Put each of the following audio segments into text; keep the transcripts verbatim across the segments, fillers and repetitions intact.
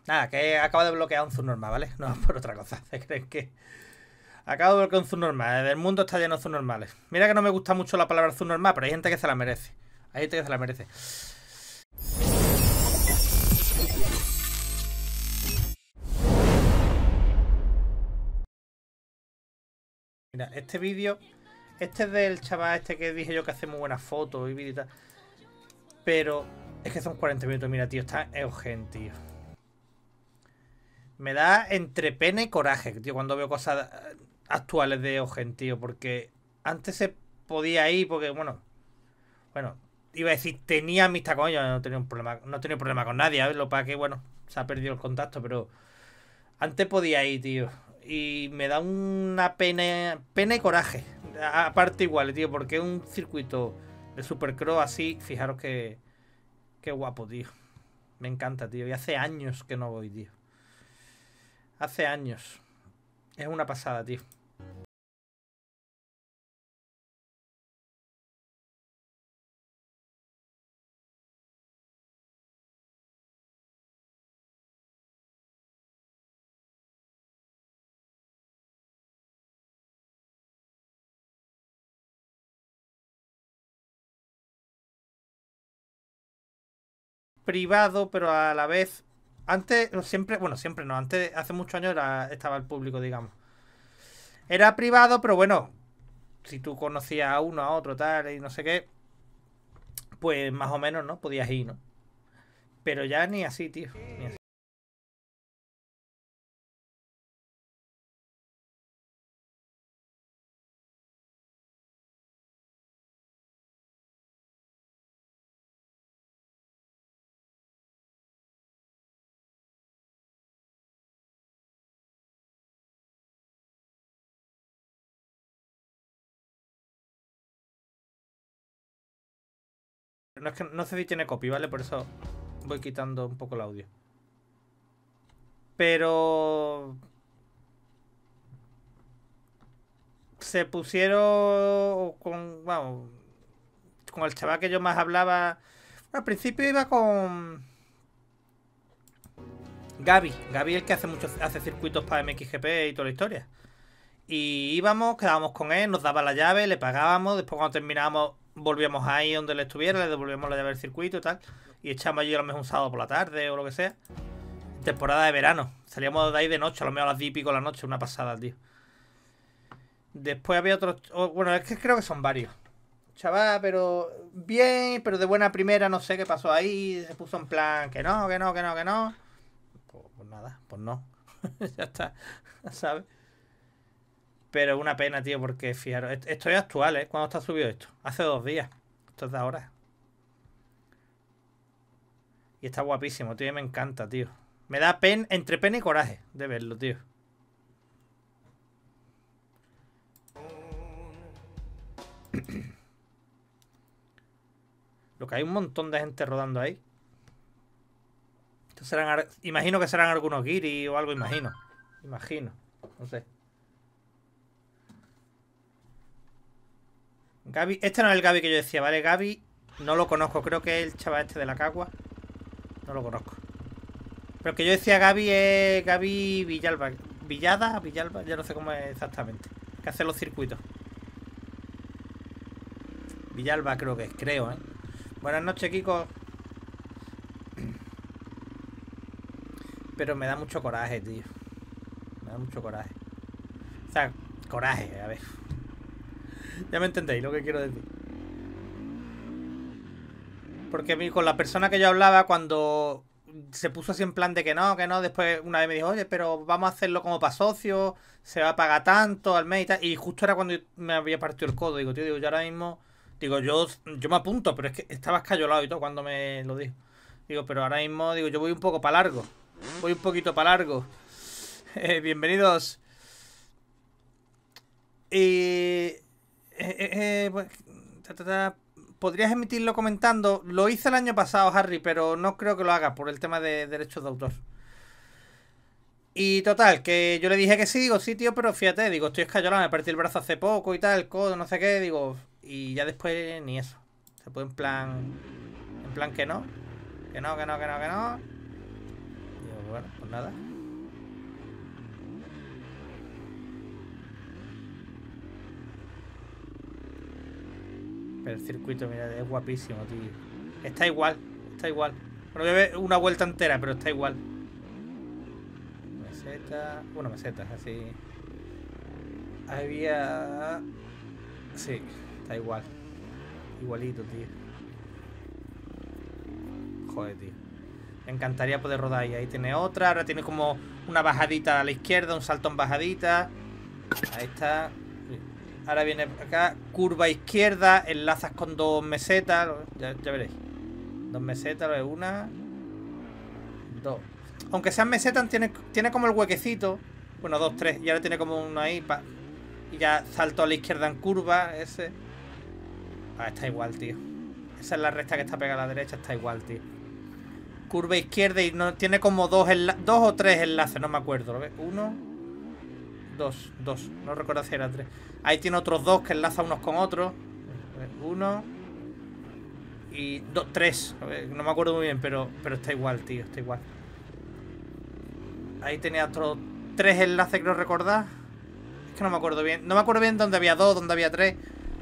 Nada, que acabo de bloquear un subnormal, ¿vale? No por otra cosa. ¿Se creen que...? Acabo de bloquear un subnormal. El mundo está lleno de subnormales. Mira que no me gusta mucho la palabra subnormal, pero hay gente que se la merece. Hay gente que se la merece. Mira, este vídeo... Este es del chaval este que dije yo que hace muy buenas fotos y vídeos y tal. Pero es que son cuarenta minutos. Mira, tío, está Eugen, tío. Me da entre pena y coraje, tío, cuando veo cosas actuales de Eugen, tío. Porque antes se podía ir, porque, bueno... Bueno, iba a decir, tenía amistad con ellos. No tenía un problema, no tenía problema con nadie, ¿sabes? Lo para que, bueno, se ha perdido el contacto, pero... Antes podía ir, tío. Y me da una pena, pena y coraje. Aparte igual, tío, porque es un circuito de Supercross así. Fijaros que... Qué guapo, tío. Me encanta, tío. Y hace años que no voy, tío. Hace años. Es una pasada, tío. Privado, pero a la vez... Antes, siempre... Bueno, siempre no. Antes, hace muchos años era, estaba el público, digamos. Era privado, pero bueno... Si tú conocías a uno, a otro, tal, y no sé qué... Pues más o menos, ¿no? Podías ir, ¿no? Pero ya ni así, tío. Ni así. No, es que, no sé si tiene copy, ¿vale? Por eso voy quitando un poco el audio. Pero... Se pusieron con... Vamos... Con el chaval que yo más hablaba... Al principio iba con... Gaby. Gaby el que hace muchos hace circuitos para M X G P y toda la historia. Y íbamos, quedábamos con él, nos daba la llave, le pagábamos. Después cuando terminábamos volvíamos ahí donde él estuviera, le devolvíamos la llave del circuito y tal. Y echamos allí a lo mejor un sábado por la tarde o lo que sea. Temporada de verano. Salíamos de ahí de noche, a lo mejor a las diez y pico de la noche. Una pasada, tío. Después había otros... Bueno, es que creo que son varios. Chaval, pero bien, pero de buena primera no sé qué pasó ahí. Se puso en plan que no, que no, que no, que no. Pues, pues nada, pues no. Ya está, ¿sabes? Pero una pena, tío, porque fijaros, esto es actual, ¿eh? ¿Cuándo está subido esto? Hace dos días. Esto es de ahora. Y está guapísimo, tío, y me encanta, tío. Me da pena, entre pena y coraje de verlo, tío. Lo que hay un montón de gente rodando ahí. Estos serán, imagino que serán algunos guiris o algo, imagino. Imagino, no sé. Gaby, este no es el Gaby que yo decía, ¿vale? Gaby no lo conozco, creo que es el chaval este de la cagua. No lo conozco. Pero el que yo decía Gaby es Gaby Villalba. Villada, Villalba, ya no sé cómo es exactamente. Que hace los circuitos. Villalba creo que es, creo, ¿eh? Buenas noches, Kiko. Pero me da mucho coraje, tío. Me da mucho coraje. O sea, coraje, a ver. Ya me entendéis lo que quiero decir. Porque con la persona que yo hablaba, cuando se puso así en plan de que no, que no, después una vez me dijo, oye, pero vamos a hacerlo como para socios, se va a pagar tanto al mes y tal. Y justo era cuando me había partido el codo. Digo, tío, digo, yo ahora mismo, digo, yo, yo me apunto, pero es que estaba escayolado y todo cuando me lo dijo. Digo, pero ahora mismo, digo, yo voy un poco para largo. Voy un poquito para largo. Eh, bienvenidos. Y... Eh, eh, eh, ta, ta, ta. Podrías emitirlo comentando. Lo hice el año pasado, Harry, pero no creo que lo haga por el tema de derechos de autor. Y total, que yo le dije que sí, digo, sí, tío, pero fíjate, digo, estoy escayolado, me partí el brazo hace poco y tal, el codo, no sé qué, digo, y ya después ni eso. Se puede en plan. En plan que no. Que no, que no, que no, que no. Digo, Bueno, pues nada. Pero el circuito, mira, es guapísimo, tío. Está igual, está igual. Bueno, voy a ver una vuelta entera, pero está igual. Meseta. Bueno, mesetas, así. Había... Sí, está igual. Igualito, tío. Joder, tío. Me encantaría poder rodar ahí. Ahí tiene otra. Ahora tiene como una bajadita a la izquierda, un salto en bajadita. Ahí está. Ahora viene acá. Curva izquierda. Enlazas con dos mesetas. Ya, ya veréis. Dos mesetas, lo de una. Dos. Aunque sean mesetas, tiene, tiene como el huequecito. Bueno, dos, tres. Y ahora tiene como uno ahí. Pa, y ya salto a la izquierda en curva. Ese. Ah, está igual, tío. Esa es la recta que está pegada a la derecha. Está igual, tío. Curva izquierda y no tiene como dos, dos o tres enlaces, no me acuerdo. ¿Lo ves? Uno, dos, dos. No recuerdo si era tres. Ahí tiene otros dos que enlaza unos con otros. Uno y dos, tres. No me acuerdo muy bien, pero, pero está igual, tío. Está igual. Ahí tenía otros tres enlaces, creo recordar. Es que no me acuerdo bien. No me acuerdo bien dónde había dos, dónde había tres.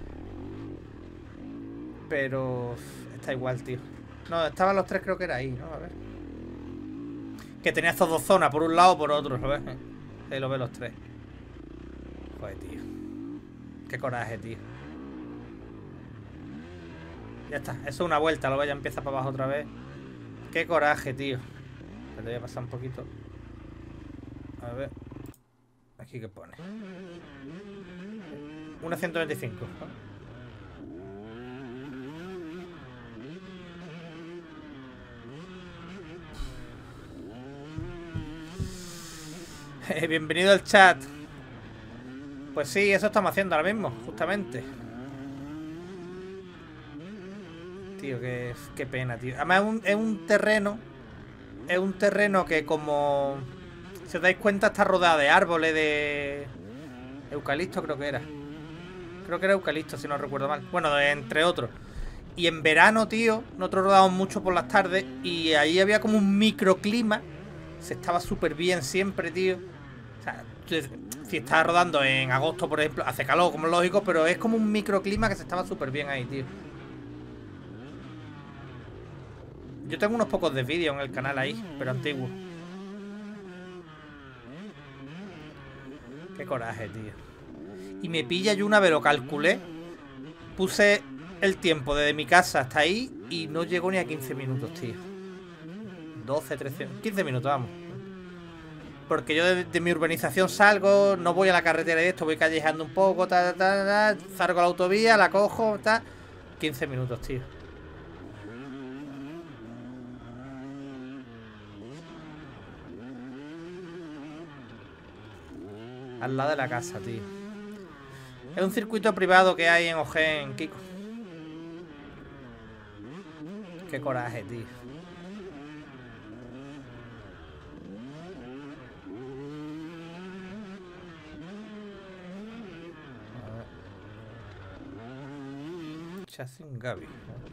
Pero está igual, tío. No, estaban los tres, creo que era ahí, ¿no? A ver. Que tenía estas dos zonas, por un lado o por otro, ¿sabes? Ahí lo ve los tres. Joder, tío. Qué coraje, tío. Ya está, eso es una vuelta, lo ya empieza para abajo otra vez. Qué coraje, tío. Te voy a pasar un poquito. A ver. Aquí que pone. Una ciento veinticinco. Bienvenido al chat. Pues sí, eso estamos haciendo ahora mismo, justamente. Tío, qué, qué pena, tío. Además es un, es un terreno. Es un terreno que como... Si os dais cuenta está rodeado de árboles de... Eucalipto creo que era. Creo que era eucalipto, si no recuerdo mal. Bueno, entre otros. Y en verano, tío, nosotros rodábamos mucho por las tardes. Y ahí había como un microclima. Se estaba súper bien siempre, tío. O sea, si estás rodando en agosto, por ejemplo, hace calor, como es lógico, pero es como un microclima que se estaba súper bien ahí, tío. Yo tengo unos pocos de vídeos en el canal ahí, pero antiguos. Qué coraje, tío. Y me pilla yo una vez, lo calculé. Puse el tiempo desde mi casa hasta ahí y no llegó ni a quince minutos, tío. doce, trece, quince minutos, vamos. Porque yo de, de mi urbanización salgo, no voy a la carretera de esto, voy callejeando un poco, ta, ta, ta, ta, salgo a la autovía, la cojo, ta. quince minutos, tío. Al lado de la casa, tío. Es un circuito privado que hay en Ojén, Kiko. Qué coraje, tío. Chasis Gaby.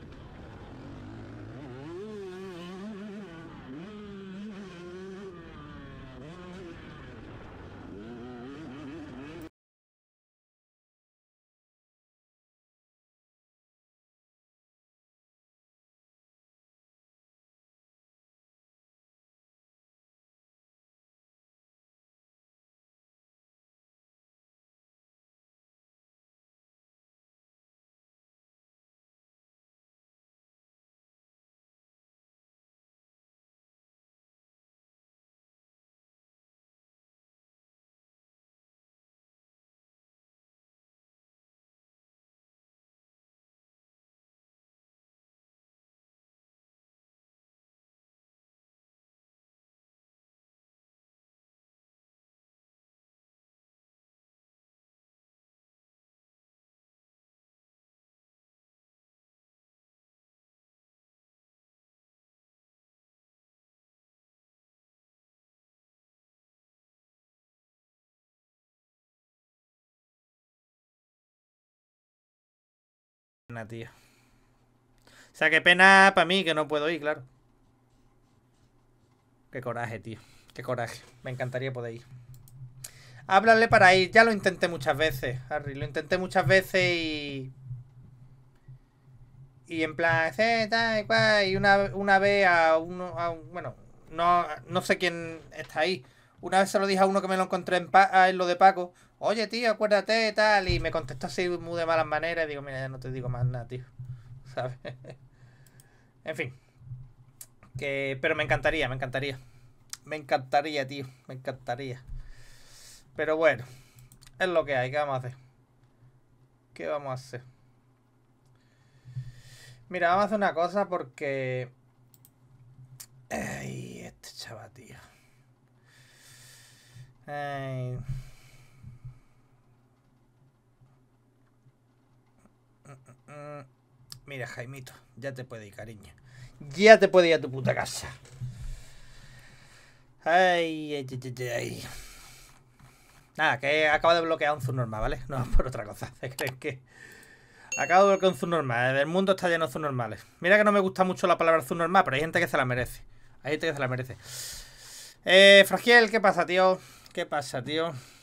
Tío. O sea, qué pena para mí que no puedo ir, claro. Qué coraje, tío. Qué coraje. Me encantaría poder ir. Háblale para ir. Ya lo intenté muchas veces, Harry. Lo intenté muchas veces y... Y en plan, eh, tal y cual. Y una, una vez a uno... A un, bueno, no, no sé quién está ahí. Una vez se lo dije a uno que me lo encontré en, pa en lo de Paco. Oye, tío, acuérdate, tal. Y me contestó así muy de malas maneras. Y digo, mira, ya no te digo más nada, tío. ¿Sabes? En fin. Que... Pero me encantaría, me encantaría. Me encantaría, tío. Me encantaría. Pero bueno. Es lo que hay. ¿Qué vamos a hacer? ¿Qué vamos a hacer? Mira, vamos a hacer una cosa porque... Ay, este chaval, tío. Ay... Mira, Jaimito, ya te puedes ir, cariño. Ya te puedes ir a tu puta casa. Ay, ay, ay, ay, ay. Nada, que acabo de bloquear un subnormal, ¿vale? No por otra cosa. ¿Se creen que...? Acabo de bloquear un subnormal. El mundo está lleno de subnormales. Mira que no me gusta mucho la palabra subnormal, pero hay gente que se la merece. Hay gente que se la merece. Eh, Fragiel, ¿qué pasa, tío? ¿Qué pasa, tío?